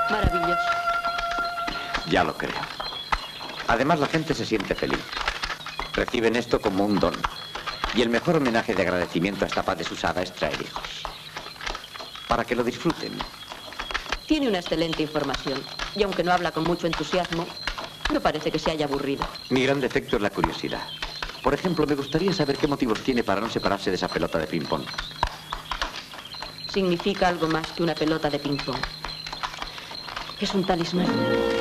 Maravilloso. Ya lo creo. Además, la gente se siente feliz. Reciben esto como un don. Y el mejor homenaje de agradecimiento a esta paz desusada es traer hijos. Para que lo disfruten. Tiene una excelente información. Y aunque no habla con mucho entusiasmo, no parece que se haya aburrido. Mi gran defecto es la curiosidad. Por ejemplo, me gustaría saber qué motivos tiene para no separarse de esa pelota de ping-pong. Significa algo más que una pelota de ping-pong. Es un talismán.